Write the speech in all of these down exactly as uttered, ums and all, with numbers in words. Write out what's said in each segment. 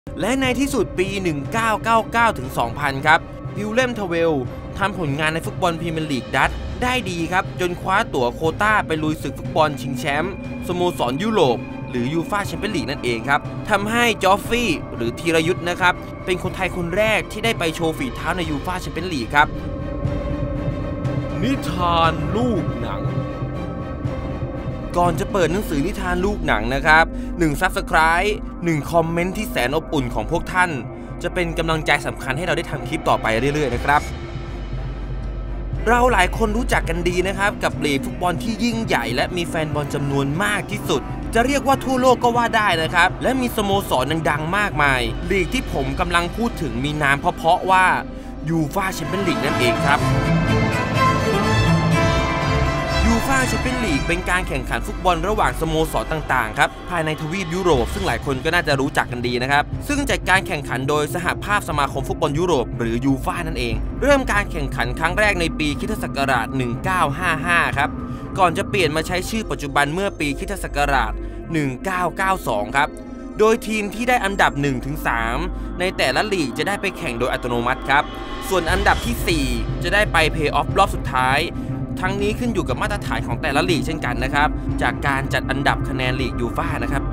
และในที่สุดปี หนึ่งพันเก้าร้อยเก้าสิบเก้า ถึง สองพัน ครับวิลเลม ทเวลทำผลงานในฟุตบอลพรีเมียร์ลีกดัตช์ได้ดีครับจนคว้าตั๋วโควต้าไปลุยศึกฟุตบอลชิงแชมป์สโมสรยุโรปหรือยูฟ่าแชมเปี้ยนลีกนั่นเองครับทำให้จอฟฟี่หรือธีรยุทธ์นะครับเป็นคนไทยคนแรกที่ได้ไปโชว์ฝีเท้าในยูฟ่าแชมเปี้ยนลีกครับนิทานลูกหนังก่อนจะเปิดหนังสือนิทานลูกหนังนะครับหนึ่ง ซับสไครบ์ หนึ่ง คอมเมนต์ที่แสนอบอุ่นของพวกท่านจะเป็นกำลังใจสำคัญให้เราได้ทำคลิปต่อไปเรื่อยๆนะครับเราหลายคนรู้จักกันดีนะครับกับลีกฟุตบอลที่ยิ่งใหญ่และมีแฟนบอลจำนวนมากที่สุดจะเรียกว่าทั่วโลกก็ว่าได้นะครับและมีสโมสรดังๆมากมายลีกที่ผมกำลังพูดถึงมีนามเพราะๆว่ายูฟ่าแชมเปี้ยนลีกนั่นเองครับยูฟ่าแชมเปี้ยนลีกเป็นการแข่งขันฟุตบอลระหว่างสโมสรต่างๆครับภายในทวีปยุโรปซึ่งหลายคนก็น่าจะรู้จักกันดีนะครับซึ่งจัดการแข่งขันโดยสหภาพสมาคมฟุตบอลยุโรปหรือยูฟ่านั่นเองเริ่มการแข่งขันครั้งแรกในปีคริสตศักราชหนึ่งพันเก้าร้อยห้าสิบห้าครับก่อนจะเปลี่ยนมาใช้ชื่อปัจจุบันเมื่อปีคริสตศักราชหนึ่งพันเก้าร้อยเก้าสิบสองครับโดยทีมที่ได้อันดับ หนึ่งถึงสาม ในแต่ละลีกจะได้ไปแข่งโดยอัตโนมัติครับส่วนอันดับที่สี่จะได้ไปเพลย์ออฟรอบสุดท้ายทั้งนี้ขึ้นอยู่กับมาตรฐานของแต่ละลีกเช่นกันนะครับจากการจัดอันดับคะแนนลีกยูฟ่านะครับ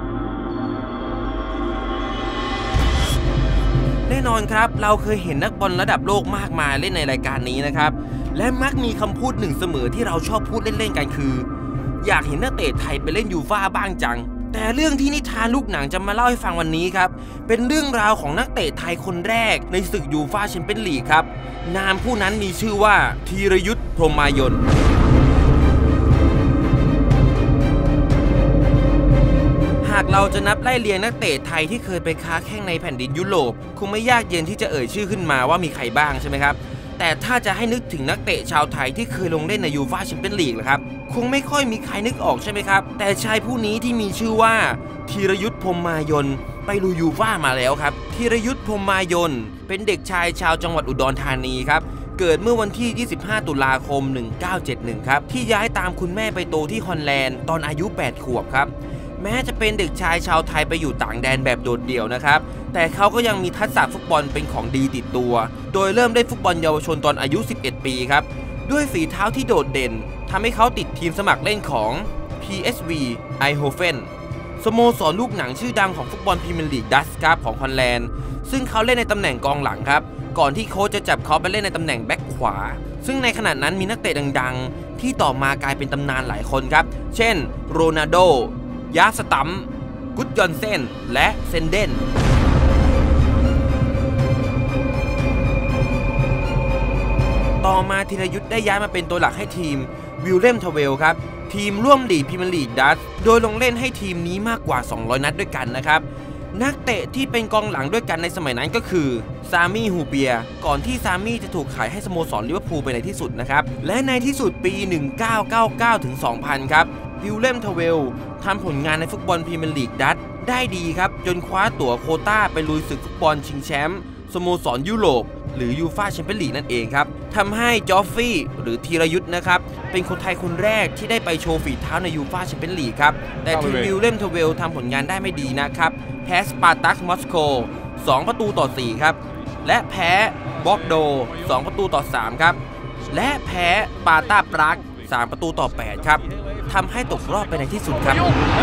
แน่นอนครับเราเคยเห็นนักบอลระดับโลกมากมายเล่นในรายการนี้นะครับและมักมีคำพูดหนึ่งเสมอที่เราชอบพูดเล่นๆกันคืออยากเห็นนักเตะไทยไปเล่นยูฟ่าบ้างจังแต่เรื่องที่นิทานลูกหนังจะมาเล่าให้ฟังวันนี้ครับเป็นเรื่องราวของนักเตะไทยคนแรกในศึกยูฟ่าแชมเปี้ยนลีกครับนามผู้นั้นมีชื่อว่าธีรยุทธ์ พรหมายนหากเราจะนับไล่เรียงนักเตะไทยที่เคยไปค้าแข่งในแผ่นดินยุโรปคงไม่ยากเย็นที่จะเอ่ยชื่อขึ้นมาว่ามีใครบ้างใช่ไหมครับแต่ถ้าจะให้นึกถึงนักเตะชาวไทยที่เคยลงเล่นในยูฟ่าแชมเปี้ยนลีกล่ะครับคงไม่ค่อยมีใครนึกออกใช่ไหมครับแต่ชายผู้นี้ที่มีชื่อว่าธีรยุทธ์ พรหมายนไปลุยยูฟ่ามาแล้วครับธีรยุทธ์ พรหมายนเป็นเด็กชายชาวจังหวัดอุดรธานีครับเกิดเมื่อวันที่ยี่สิบห้าตุลาคมหนึ่งพันเก้าร้อยเจ็ดสิบเอ็ดครับที่ย้ายตามคุณแม่ไปโตที่ฮอลแลนด์ตอนอายุแปดขวบครับแม้จะเป็นเด็กชายชาวไทยไปอยู่ต่างแดนแบบโดดเดี่ยวนะครับแต่เขาก็ยังมีทักษะฟุตบอลเป็นของดีติดตัวโดยเริ่มเล่นฟุตบอลเยาวชนตอนอายุสิบเอ็ดปีครับด้วยฝีเท้าที่โดดเด่นทำให้เขาติดทีมสมัครเล่นของ พี เอส วี Eindhoven สโมสรลูกหนังชื่อดังของฟุตบอลพรีเมียร์ลีกดัตช์ครับของฮอลแลนด์ซึ่งเขาเล่นในตำแหน่งกองหลังครับก่อนที่โค้ชจะจับเขาไปเล่นในตำแหน่งแบ็คขวาซึ่งในขณะนั้นมีนักเตะดังๆที่ต่อมากลายเป็นตำนานหลายคนครับเช่นโรนัลโดยาสตัมกุดยอนเซนและเซนเดนต่อมาธีรยุทธ์ได้ย้ายมาเป็นตัวหลักให้ทีมวิลเลม ทเวลครับทีมร่วมลีกพรีเมียร์ลีกดัตช์โดยลงเล่นให้ทีมนี้มากกว่าสองร้อยนัดด้วยกันนะครับนักเตะที่เป็นกองหลังด้วยกันในสมัยนั้นก็คือซามี่ฮูเปียก่อนที่ซามี่จะถูกขายให้สโมสรลิเวอร์พูลไปในที่สุดนะครับและในที่สุดปี หนึ่งพันเก้าร้อยเก้าสิบเก้า ถึง สองพัน ครับวิลเลม ทเวลทำผลงานในฟุตบอลพรีเมียร์ลีกดัตช์ได้ดีครับจนคว้าตั๋วโควต้าไปลุยศึกฟุตบอลชิงแชมป์สโมสรยุโรปหรือยูฟ่าแชมเปี้ยนลีกนั่นเองครับทำให้จอฟฟี่หรือธีรยุทธ์นะครับเป็นคนไทยคนแรกที่ได้ไปโชว์ฝีเท้าในยูฟ่าแชมเปี้ยนลีกครับแต่ทีมวิลเลม ทเวลทำผลงานได้ไม่ดีนะครับแพ้สปาร์ตักมอสโกสองประตูต่อสี่ครับและแพ้บ็อกโดสองประตูต่อสามครับและแพ้ปาตาปรากสามประตูต่อแปดครับทำให้ตกรอบไปในที่สุดครับ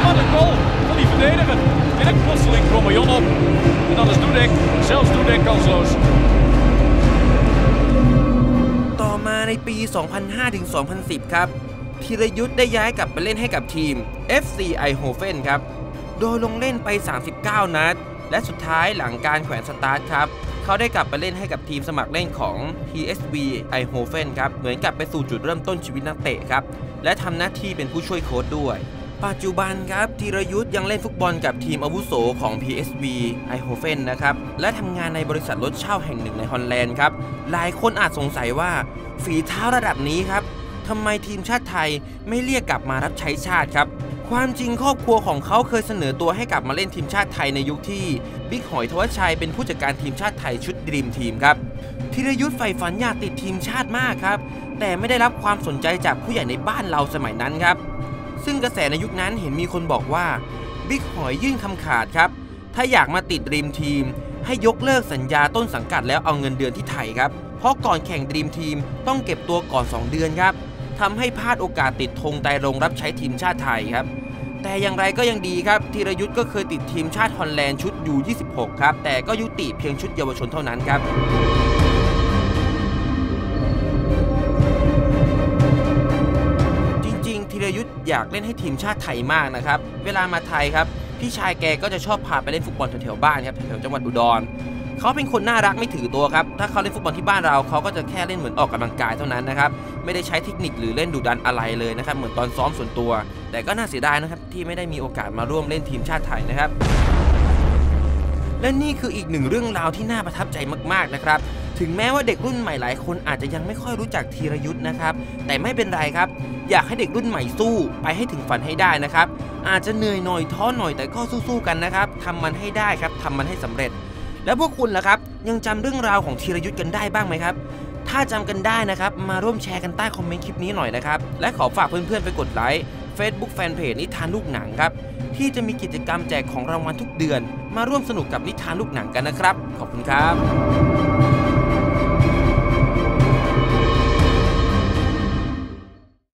ต่อมาในปี สองพันห้า ถึง สองพันสิบ ครับธีรยุทธ์ได้ย้ายกลับไปเล่นให้กับทีม เอฟ ซี Eindhoven ครับโดยลงเล่นไปสามสิบเก้านัดและสุดท้ายหลังการแขวนสตาร์ทครับเขาได้กลับไปเล่นให้กับทีมสมัครเล่นของ พี เอส วี Eindhoven ครับเหมือนกับไปสู่จุดเริ่มต้นชีวิตนักเตะครับและทำหน้าที่เป็นผู้ช่วยโค้ชด้วยปัจจุบันครับธีรยุทธ์ยังเล่นฟุตบอลกับทีมอาวุโสของ พี เอส วี Eindhoven นะครับและทำงานในบริษัทรถเช่าแห่งหนึ่งในฮอลแลนด์ครับหลายคนอาจสงสัยว่าฝีเท้าระดับนี้ครับทำไมทีมชาติไทยไม่เรียกกลับมารับใช้ชาติครับความจริงครอบครัวของเขาเคยเสนอตัวให้กลับมาเล่นทีมชาติไทยในยุคที่บิ๊กหอยทวัชชัยเป็นผู้จัดการทีมชาติไทยชุดดรีมทีมครับธีรยุทธ์ใฝ่ฝันอยากติดทีมชาติมากครับแต่ไม่ได้รับความสนใจจากผู้ใหญ่ในบ้านเราสมัยนั้นครับซึ่งกระแสในยุคนั้นเห็นมีคนบอกว่าบิ๊กหอยยื่นคำขาดครับทถ้าอยากมาติดดรีมทีมให้ยกเลิกสัญญาต้นสังกัดแล้วเอาเงินเดือนที่ไทยครับเพราะก่อนแข่งดรีมทีมต้องเก็บตัวก่อนสองเดือนครับทำให้พลาดโอกาสติดธงไตรรงค์รับใช้ทีมชาติไทยครับแต่อย่างไรก็ยังดีครับธีรยุทธ์ก็เคยติดทีมชาติฮอลแลนด์ชุด ยู ยี่สิบหก ครับแต่ก็ยุติเพียงชุดเยาวชนเท่านั้นครับธีรยุทธ์อยากเล่นให้ทีมชาติไทยมากนะครับเวลามาไทยครับพี่ชายแกก็จะชอบพาไปเล่นฟุตบอลแถวๆบ้านครับแถวๆจังหวัดอุดรเขาเป็นคนน่ารักไม่ถือตัวครับถ้าเขาเล่นฟุตบอลที่บ้านเราเขาก็จะแค่เล่นเหมือนออกกำลังกายเท่านั้นนะครับไม่ได้ใช้เทคนิคหรือเล่นดุดันอะไรเลยนะครับเหมือนตอนซ้อมส่วนตัวแต่ก็น่าเสียดายนะครับที่ไม่ได้มีโอกาสมาร่วมเล่นทีมชาติไทยนะครับและนี่คืออีกหนึ่งเรื่องราวที่น่าประทับใจมากๆนะครับถึงแม้ว่าเด็กรุ่นใหม่หลายคนอาจจะยังไม่ค่อยรู้จักธีรยุทธ์นะครับแต่ไม่เป็นไรครับอยากให้เด็กรุ่นใหม่สู้ไปให้ถึงฝันให้ได้นะครับอาจจะเหนื่อยหน่อยท้อหน่อยแต่ก็สู้ๆกันนะครับทำมันให้ได้ครับทำมันให้สำเร็จแล้วพวกคุณล่ะครับยังจำเรื่องราวของธีรยุทธ์กันได้บ้างไหมครับถ้าจำกันได้นะครับมาร่วมแชร์กันใต้คอมเมนต์คลิปนี้หน่อยนะครับและขอฝากเพื่อนๆไปกดไลค์ Facebook Fanpage นิทานลูกหนังครับที่จะมีกิจกรรมแจกของรางวัลทุกเดือนมาร่วมสนุกกับนิทานลูกหนังกันนะครับขอบคุณครับ